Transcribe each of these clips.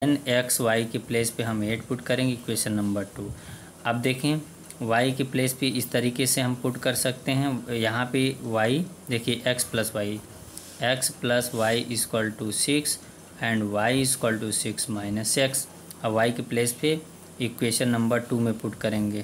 Then X Y के place पे हम 8 पुट करेंगे, इक्वेशन नंबर 2। अब देखें y के प्लेस पे इस तरीके से हम पुट कर सकते हैं। यहाँ पे y देखिए x plus Y equal to 6 and y equal to 6 minus X. अब y के प्लेस पे इक्वेशन नंबर 2 में पुट करेंगे,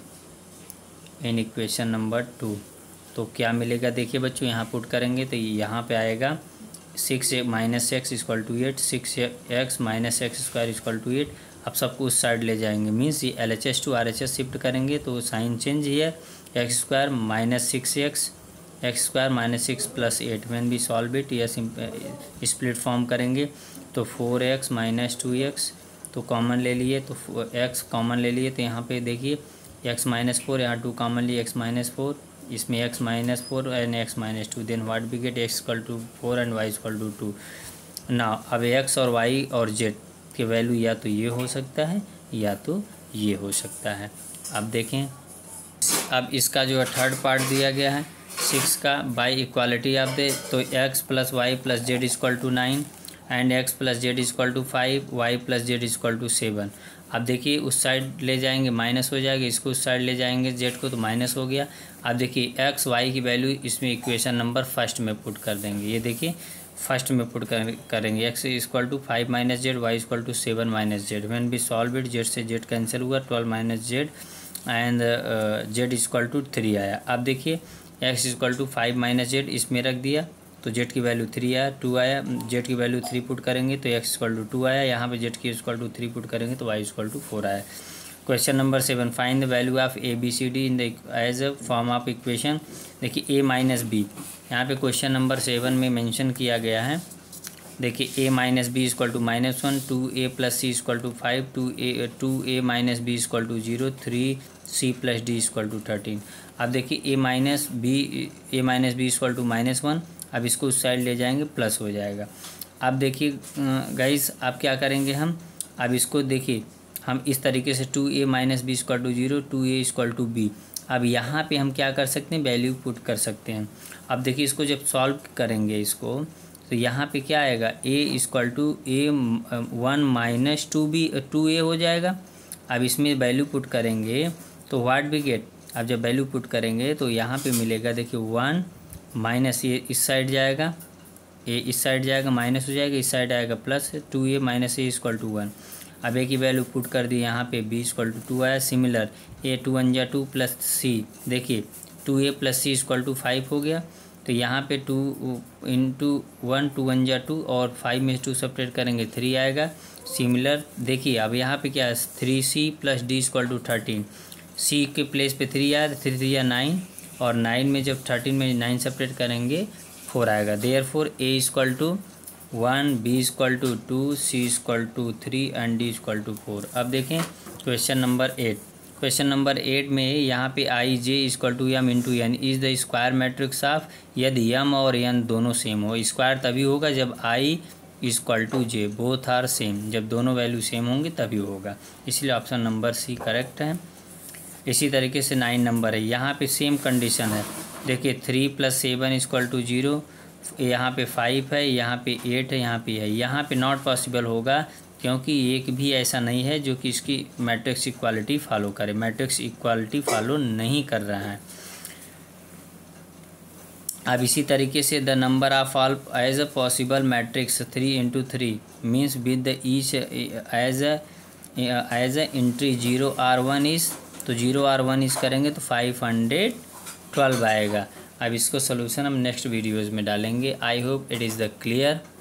इन इक्वेशन नंबर 2। तो क्या मिलेगा देखिए बच्चों, यहाँ पुट करेंगे तो यहाँ पे आएगा 6 minus X equal to 8, 6x minus X square equal to 8। अब सबको उस साइड ले जाएंगे, मीन्स ये LHS टू RHS शिफ्ट करेंगे तो साइन चेंज ही है। X square minus 6x, X square minus 6 plus 8, when we solve it या स्प्लिट फॉर्म करेंगे तो 4x माइनस 2x, तो कॉमन ले लिए तो x कॉमन ले लिए तो यहाँ पे देखिए x माइनस 4, यहाँ 2 कॉमन लिए x माइनस 4, इसमें x minus 4 and x minus 2, then what we get x equal to 4 and y equal to 2। ना अब x और y और z के वैल्यू या तो ये हो सकता है या तो ये हो सकता है। अब देखें, अब इसका जो है थर्ड पार्ट दिया गया है 6 का, बाई इक्वालिटी आप दे तो x plus Y plus Z equal to 9 and x plus Z equal to 5, y plus Z equal to 7। अब देखिए उस साइड ले जाएंगे माइनस हो जाएगा, इसको उस साइड ले जाएंगे z को तो माइनस हो गया। अब देखिए x y की वैल्यू इसमें इक्वेशन नंबर फर्स्ट में पुट कर देंगे, ये देखिए फर्स्ट में पुट करेंगे x equal to 5 minus Z, Y equal to 7 minus Z. When we solve it, Z से जेड कैंसिल हुआ, 12 minus Z and Z equal to 3 आया। अब देखिए x equal to 5 minus Z इसमें रख दिया तो जेड की वैल्यू 3 आया, 2 आया, जेड की वैल्यू 3 पुट करेंगे तो x इक्वल टू 2 आया, यहाँ पे जेड की इक्वल टू 3 पुट करेंगे तो y इक्वल टू 4 आया। Question number 7, find the value of A B C D in the as a form of equation. देखिए a माइनस बी यहाँ पे क्वेश्चन नंबर 7 में मेंशन किया गया है। देखिए a minus B equal to -1, 2a plus C equal to 5, 2a minus B equal to 0, 3c plus D equal to 13। अब देखिए a minus B equal to -1, अब इसको उस साइड ले जाएंगे प्लस हो जाएगा। अब देखिए गाइस अब क्या करेंगे हम, अब इसको देखिए हम इस तरीके से 2a minus B equal to 0, 2a equal to B. अब यहाँ पे हम क्या कर सकते हैं, वैल्यू पुट कर सकते हैं। अब देखिए इसको जब सॉल्व करेंगे इसको तो यहाँ पे क्या आएगा, a equal to a1 minus 2a हो जाएगा। अब इसमें वैल्यू पुट करेंगे तो व्हाट वी गेट, अब जब वैल्यू पुट करेंगे तो यहाँ पे मिलेगा देखिए 1 माइनस ये इस साइड जाएगा, a इस साइड जाएगा माइनस हो जाएगा, इस साइड आएगा plus, 2a minus a equal to 1। अब a की वैल्यू पुट कर दी, यहाँ पे b इक्वल टू 2 आया। सिमिलर a 2 1 जा 2 प्लस c, देखिए 2a plus c equal to 5 हो गया। तो यहाँ पे 2 इंटू 1, 2 1 जा 2 और 5 में 2 सब्ट्रैक्ट करेंगे 3 आएगा। सिमिलर देखिए अब यहाँ पे क्या है, 3c plus d equal to 13, c के प्लेस पे 3 आया, 3 3 या 9 और 9 में जब 13 में 9 सब्ट्रैक्ट करेंगे 4 आएगा। Therefore a equal to 1, b equal to 2, c equal to 3 and d equal to 4। अब देखें क्वेश्चन नंबर 8, क्वेश्चन नंबर 8 में यहाँ पे I J equal to M into N is the square matrix of, यदि M और N दोनों same हो। Square तभी होगा जब I equal to J both are same, जब दोनों वैल्यू सेम होंगे तभी होगा, इसलिए ऑप्शन नंबर सी करेक्ट है। इसी तरीके से 9 नंबर है, यहाँ पे सेम कंडीशन है। देखिए 3 प्लस 7 इक्वल टू 0, यहाँ पे 5 है, यहाँ पे 8 है, यहाँ पे है, यहाँ पे नॉट पॉसिबल होगा क्योंकि एक भी ऐसा नहीं है जो कि इसकी मैट्रिक्स इक्वालिटी फॉलो करे, मैट्रिक्स इक्वालिटी फॉलो नहीं कर रहा है। अब इसी तरीके से the number of all as a possible matrix 3 into 3 means with the each as a entry 0 और 1 इज़, तो 0 और 1 इज़ करेंगे तो 512 आएगा। अब इसको सोल्यूशन हम नेक्स्ट वीडियोज़ में डालेंगे। I hope it is the clear.